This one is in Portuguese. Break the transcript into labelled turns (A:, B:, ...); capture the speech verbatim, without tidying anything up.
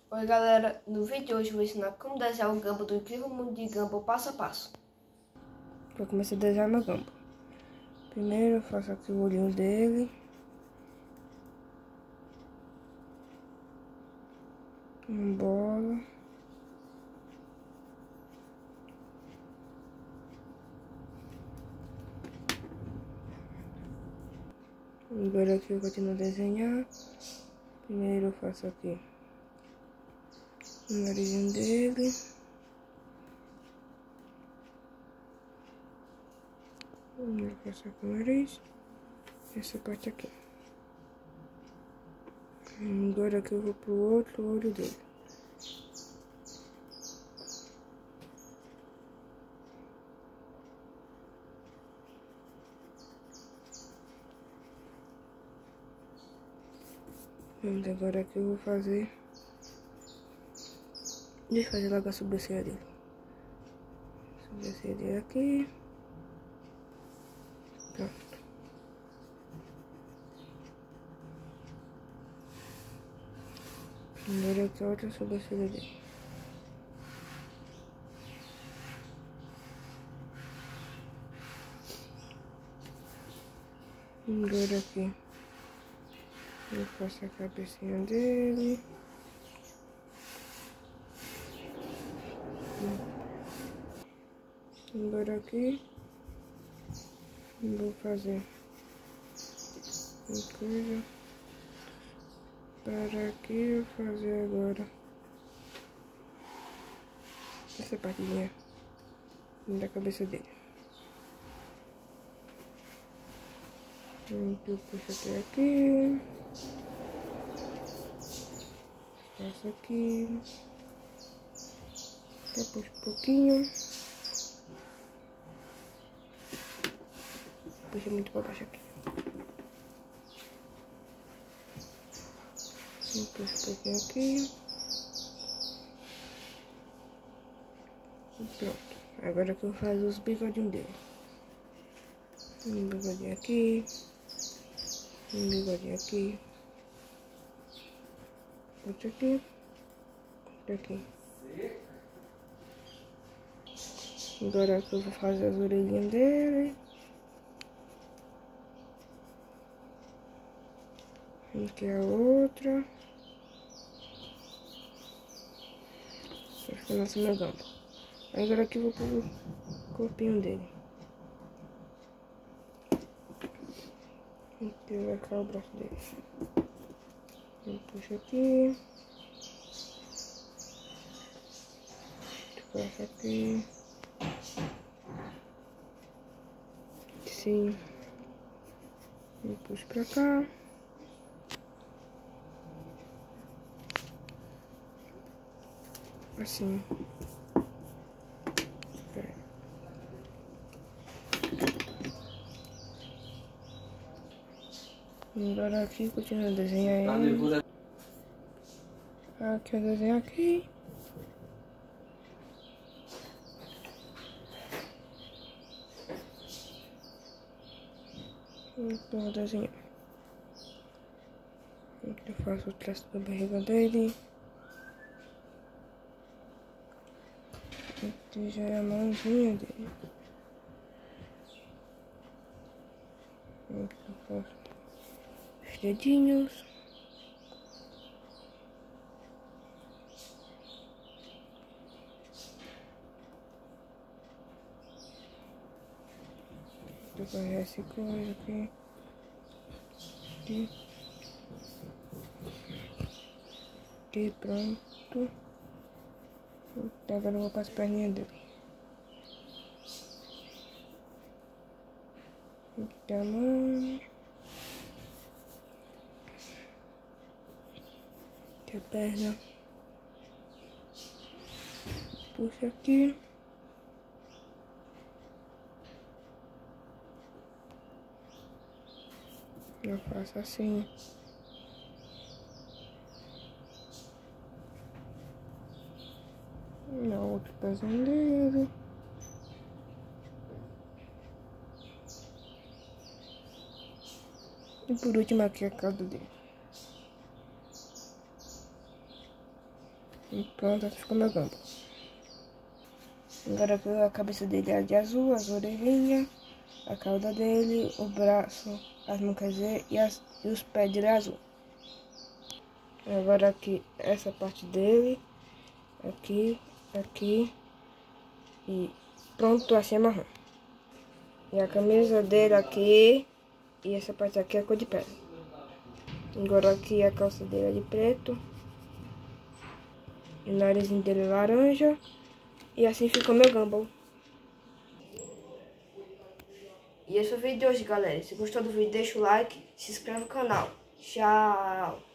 A: Oi galera, no vídeo de hoje eu vou ensinar como desenhar o Gumball do Incrível Mundo de Gumball passo a passo. Vou começar a desenhar meu Gumball. Primeiro eu faço aqui o olhinho dele. Uma bola. Agora aqui eu continuo a desenhar. Primeiro eu faço aqui o narizinho dele. Eu faço aqui o nariz. Essa parte aqui. Agora aqui eu vou pro outro olho dele. E agora aqui eu vou fazer. Deixa eu fazer logo a sobrancelha dele. Sobrancelha dele aqui. Pronto. Agora aqui a outra sobrancelha dele. Agora aqui eu faço a cabecinha dele. Agora aqui vou fazer uma coisa para aqui eu fazer agora essa partezinha da cabeça dele. Eu puxo até aqui, faço aqui, eu puxo um pouquinho, puxo muito para baixo aqui, eu puxo um pouquinho aqui, e pronto. Agora que eu faço os bigodinhos dele, um bigodinho aqui, um bigodinho aqui, outro aqui, outro aqui. Agora que eu vou fazer as orelhinhas dele. Aqui a outra. Vai ficando assim meu Gumball. Agora aqui eu vou pro corpinho dele. Aqui vai ficar o braço dele. Eu puxo aqui. Faço aqui. Sim. Eu puxo pra cá. Assim. Pera. Agora aqui, continuo a desenhar ele. Aqui eu desenho aqui. Então eu desenho. Aqui eu faço o traço da barriga dele. Aqui já é a mãozinha dele. Aqui eu faço os dedinhos. Vou fazer essa coisa aqui. Aqui. Aqui, pronto. Agora eu vou para as perninhas dele. Aqui a mão. Aqui a perna. Puxa aqui. Eu faço assim. Na outro pezinho dele. E por último aqui a cauda dele. E pronto, assim ficou meu Gumball. Agora aqui a cabeça dele é de azul, as orelhinhas, a cauda dele, o braço, as mãos, quer dizer, e, as, e os pés dele é azul. Agora aqui, essa parte dele, aqui, aqui, e pronto, assim é marrom. E a camisa dele aqui, e essa parte aqui é cor de pele. Agora aqui a calça dele é de preto, o narizinho dele é laranja, e assim ficou meu Gumball. E esse foi o vídeo de hoje, galera. Se gostou do vídeo, deixa o like, se inscreve no canal. Tchau!